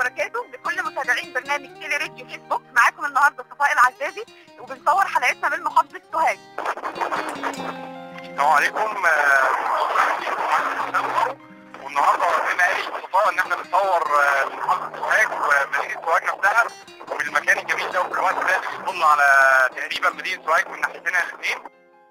وبركاته. لكل متابعين برنامج تيلي راديو فيسبوك، معاكم النهارده صفاء العزازي وبنصور حلقتنا من محافظه سوهاج. السلام عليكم. والنهارده بما قالت صفاء ان احنا بنصور محافظه سوهاج ومدينه سوهاج نفسها، ومن المكان الجميل ده، وفي الوقت ده بيطل على تقريبا مدينه سوهاج من ناحيتين الاثنين.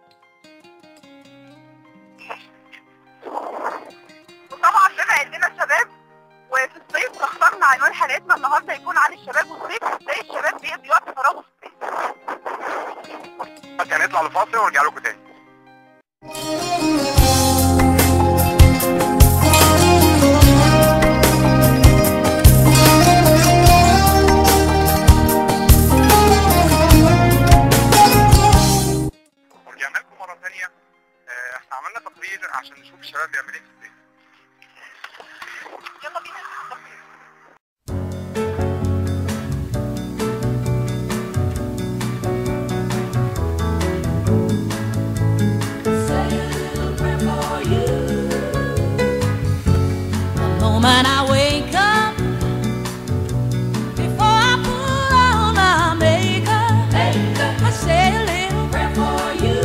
وطبعا بما اننا شباب وفي الصيف فاخترنا عنوان حلقتنا النهارده يكون عن الشباب والصيف، ازاي الشباب بيقضي وقت فراغه في الصيف. هنطلع لفاصل ونرجع لكم تاني. ورجعنا لكم مرة ثانية. احنا عملنا تقرير عشان نشوف الشباب بيعمل ايه في الصيف. يلا بينا التقرير. When I wake up, before I put on my makeup, I say a little prayer for you.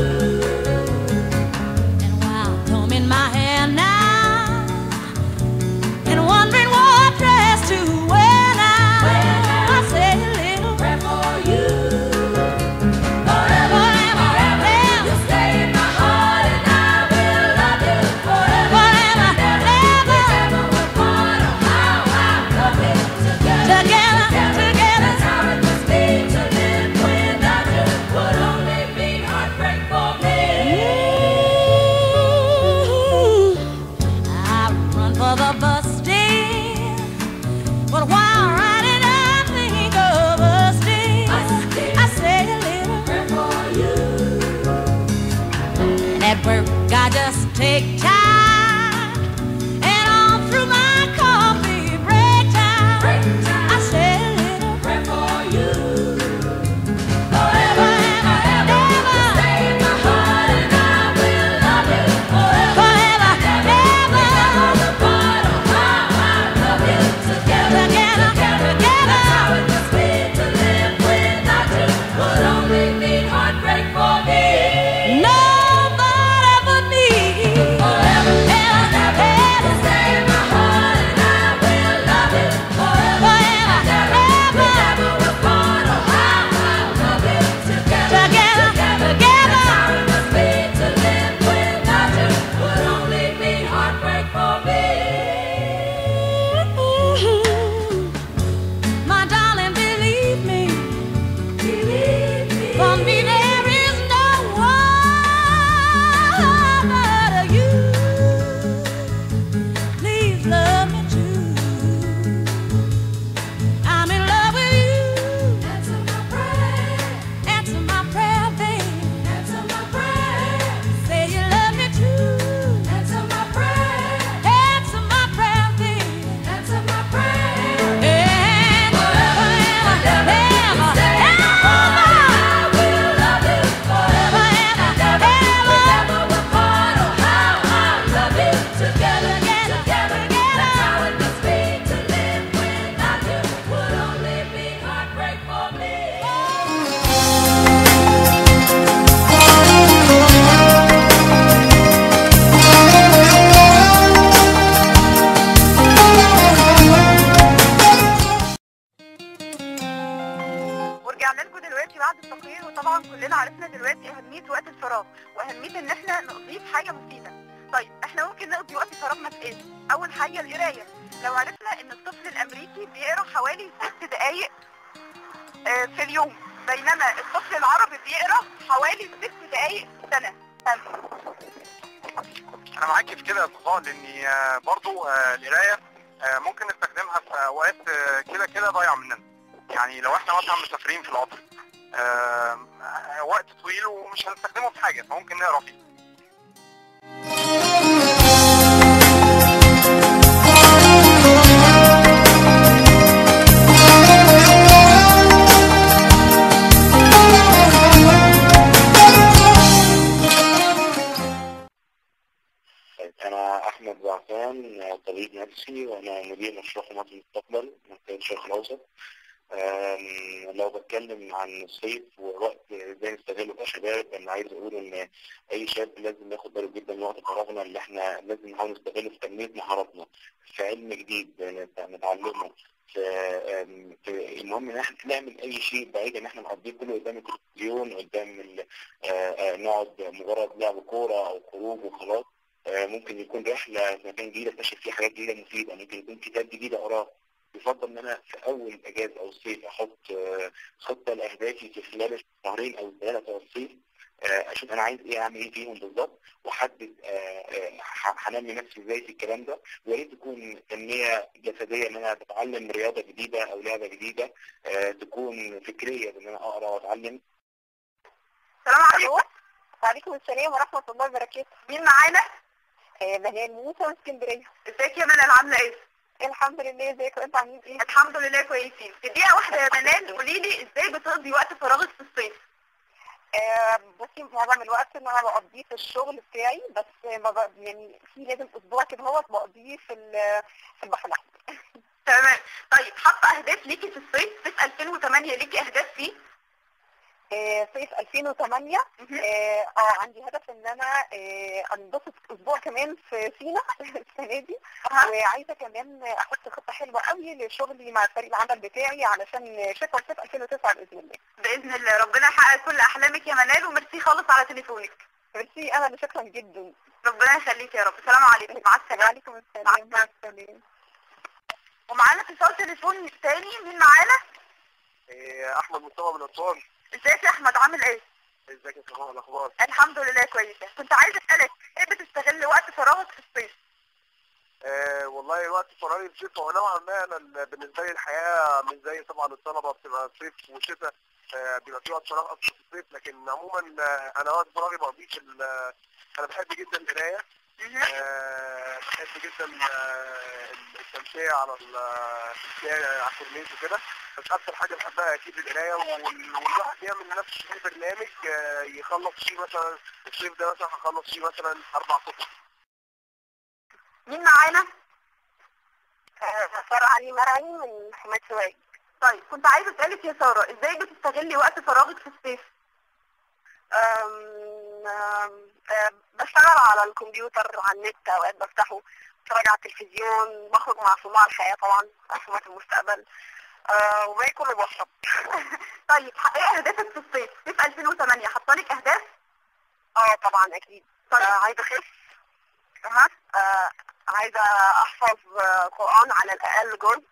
And while combing my hair now and wondering what dress to wear now, I say a little prayer for you. Forever, forever, you stay in my heart and I will love you forever. I just take time, and all through my coffee break time, I say a little prayer for you. Forever and ever, stay in my heart and I will love you forever. Forever and ever, never apart. Oh, how I love you together, together. That's how it must be to live without you. Would only mean heartbreak for me. No. ورجعنا لكم دلوقتي بعد التقرير، وطبعا كلنا عرفنا دلوقتي اهميه وقت الفراغ واهميه ان احنا نقضيه في حاجه مفيده. طيب احنا ممكن نقضي وقت فراغنا في ايه؟ اول حاجه القرايه. لو عرفنا ان الطفل الامريكي بيقرا حوالي 6 دقائق في اليوم، بينما الطفل العربي بيقرا حوالي 6 دقائق في السنه. انا معاكي في كده يا صفاء، لاني برضو القرايه ممكن نستخدمها في اوقات كده ضايعه مننا. يعني لو احنا مثلا مسافرين في القطر وقت طويل ومش هنستخدمه في حاجه، فممكن نقرا فيه. أنا أحمد زعفان، طبيب نفسي، وأنا مدير مشروع حماية المستقبل منطقة الشرق الأوسط. لو بتكلم عن الصيف ووقت ازاي نستغله كشباب، انا عايز اقول ان اي شاب لازم ياخد باله جدا من وقت فراغنا اللي احنا لازم نحاول نستغله في تنميه مهاراتنا، في علم جديد نتعلمه، المهم ان احنا نعمل اي شيء بعيد ان احنا نقضيه كله قدام التلفزيون، قدام نقعد مجرد لعب كوره او خروج وخلاص. ممكن يكون رحله في مكان جديد اكتشف فيه حاجات جديده مفيده، ممكن يكون كتاب جديد اقراه. يفضل ان انا في اول اجازه او الصيف احط خطه لاهدافي في خلال الشهرين او الثلاثه بتوع الصيف، اشوف انا عايز ايه، اعمل ايه فيهم بالظبط، واحدد هنمي نفسي ازاي في الكلام ده. ويا ريت تكون تنميه جسديه ان انا بتعلم رياضه جديده او لعبه جديده، تكون فكريه ان انا اقرا واتعلم. السلام عليكم. وعليكم السلام ورحمة الله وبركاته. مين معانا؟ منال موسى من اسكندرية. ازيك يا منال، عامله ايه؟ الحمد لله. ازيك وانت عاملين ايه؟ الحمد لله كويسين. في دقيقه واحده يا منال قولي لي ازاي بتقضي وقت فراغك في الصيف؟ بصي، معظم الوقت ان انا بقضيه في الشغل بتاعي، بس يعني في لازم اسبوع كده هو بقضيه في البحر الاحمر. تمام. طيب حاطه اهداف ليكي في الصيف؟ صيف 2008 ليكي اهداف فيه؟ صيف 2008 عندي هدف ان انا انبسط اسبوع كمان في سينا السنه دي، وعايزه كمان احط خطه حلوه قوي لشغلي مع فريق العمل بتاعي علشان شتاء وصيف 2009 باذن الله. باذن الله ربنا يحقق كل احلامك يا منال، وميرسي خالص على تليفونك. ميرسي، انا شكرا جدا. ربنا يخليك يا رب. السلام عليكم. مع السلامه. وعليكم السلام. مع السلامه. ومعانا اتصال تليفون تاني. مين معانا؟ احمد مصطفى من اسوان. ازيك يا احمد، عامل ايه؟ ازيك يا صفاء، الاخبار؟ الحمد لله كويسه. كنت عايزه اسالك ايه بتستغل وقت فراغك في الصيف؟ والله وقت فراغي في الصيف هو نوعا ما انا بالنسبه لي الحياه مش زي طبعا الطلبه بتبقى صيف وشتاء، بيبقى في وقت فراغ اكتر في الصيف، لكن عموما انا وقت فراغي بقضيه انا بحب جدا القرايه، بحب جدا التمشية على الكورنيش وكده، بس اكتر حاجه بحبها اكيد القرايه، والواحد يعمل لنفسه فيه برنامج يخلص فيه مثلا الصيف ده مثلا هخلص فيه مثلا 4 كتب. مين معانا؟ سارة علي مرعي من حماية سواق. طيب كنت عايزه اسالك يا ساره ازاي بتستغلي وقت فراغك في الصيف؟ بشتغل على الكمبيوتر، على النت، اوقات بفتحه، بتفرج على التلفزيون، بخرج مع صناع الحياة طبعا، صناع المستقبل، وباكل وبشرب. طيب ايه اهدافك في الصيف؟ صيف 2008 حاطالك اهداف؟ طبعا اكيد. طيب. عايزة اخس. عايزة احفظ قرآن على الاقل جزء.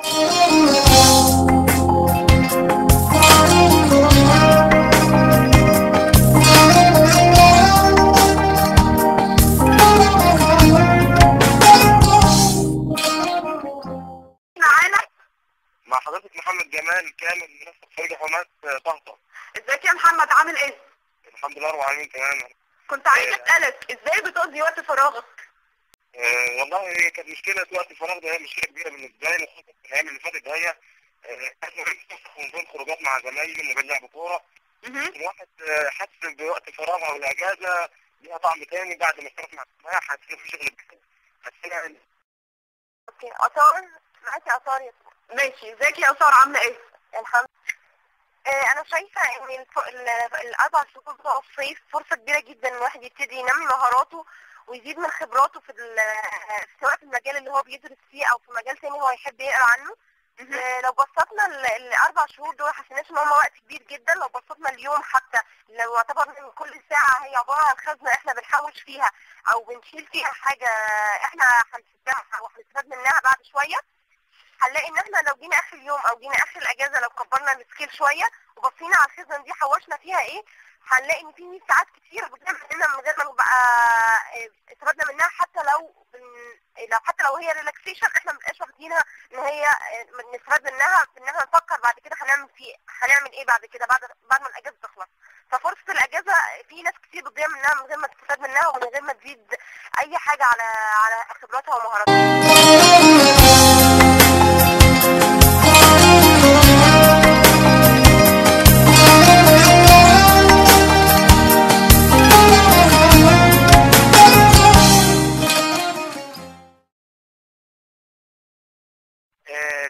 مع حضرتك محمد جمال كامل منسق فريق حماة طهطا. ازيك يا محمد، عامل ايه؟ الحمد لله رب العالمين تمام. كنت عايزه اسالك ازاي بتقضي وقت فراغك؟ والله هي كانت مشكله وقت الفراغ ده، هي مشكله كبيره بالنسبه لي، خصوصا في الايام اللي فاتت هي احنا بننزل خروجات مع زمايلي من غير لعب كوره. الواحد حس بوقت الفراغ او الاجازه ليها طعم تاني بعد ما اشتغلت مع الجماعه، حسينا في شغل جديد، حسينا اوكي. اثار معاكي اثار. ماشي. ازيك يا اسار، عامله ايه؟ الحمد. انا شايفه ان ال4 شهور بتوع الصيف فرصه كبيره جدا الواحد يبتدي ينمي مهاراته ويزيد من خبراته سواء في المجال اللي هو بيدرس فيه او في مجال تاني هو يحب يقرا عنه. لو بسطنا ال4 شهور دول حسيناش ان هم وقت كبير جدا. لو بسطنا اليوم حتى لو اعتبرنا ان كل ساعه هي عباره عن خزنه احنا بنحوش فيها او بنشيل فيها حاجه احنا هنستفاد او هنستفاد منها بعد شويه، هنلاقي ان احنا لو جينا اخر اليوم او جينا اخر الاجازه لو كبرنا السكيل شويه وبصينا على الخزنه دي حوشنا فيها ايه، هنلاقي ان في 100 ساعات كتير بتضيع مننا من غير ما نبقى استفدنا منها، حتى لو هي ريلاكسيشن احنا ما بنبقاش واخدينها ان هي نستفاد منها في ان احنا نفكر بعد كده هنعمل ايه بعد كده بعد ما الاجازه تخلص. ففرصه الاجازه في ناس كتير بتضيع منها من غير ما تستفاد منها ومن غير ما تزيد اي حاجه على خبراتها ومهاراتها.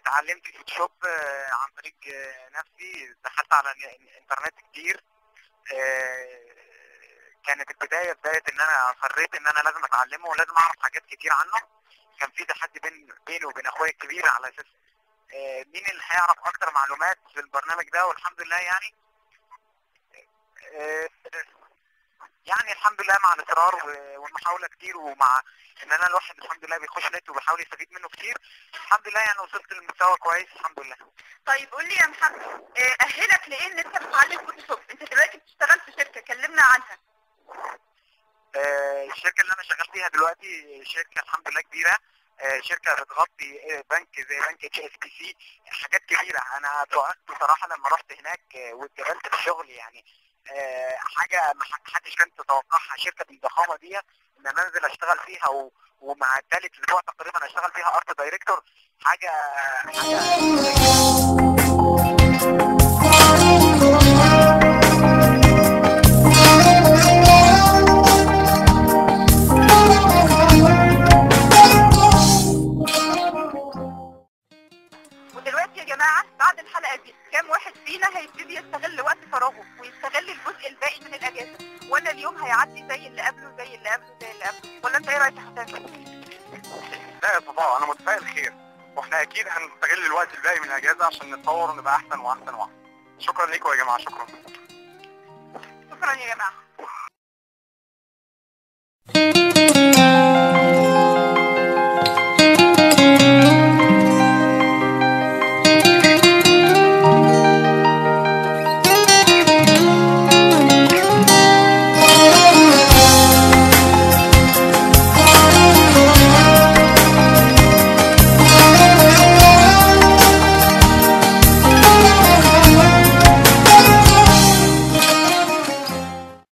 اتعلمت فوتوشوب عن طريق نفسي، دخلت على الانترنت كتير. كانت بداية ان انا اصريت ان انا لازم اتعلمه ولازم اعرف حاجات كتير عنه. كان في تحدي بيني وبين اخويا الكبير على اساس مين اللي هيعرف اكتر معلومات في البرنامج ده، والحمد لله يعني الحمد لله مع الاصرار والمحاوله كتير، ومع ان انا الواحد الحمد لله بيخش نت وبيحاول يستفيد منه كتير، الحمد لله يعني وصلت لمستوى كويس الحمد لله. طيب قول لي يا محمد، اهلك لايه ان انت بتتعلم فوتوشوب؟ انت دلوقتي بتشتغل في شركه، كلمنا عنها. الشركه اللي انا شغال فيها دلوقتي شركه الحمد لله كبيره، شركه بتغطي بنك زي بنك HSBC، حاجات كبيره. انا اتوقعت بصراحه لما رحت هناك واتقابلت في الشغل، يعني حاجه ما حدش كان يتوقعها، شركه بالضخامه دي ان انا انزل اشتغل فيها ومع ثالث اسبوع تقريبا اشتغل فيها ارت دايركتور، حاجه ودلوقتي يا جماعه بعد الحلقه دي كام واحد فينا هيبتدي يستغل وقت فراغه ويستغل الجزء الباقي من الاجازه، ولا اليوم هيعدي زي اللي قبله زي اللي قبله زي اللي قبله؟ ولا انت ايه رايك يا حسام؟ لا يا صفاء، انا متفائل خير، واحنا اكيد هنستغل الوقت الباقي من الاجازه عشان نتطور ونبقى احسن واحسن واحسن. شكرا لكم يا جماعه، شكرا. شكرا يا جماعه.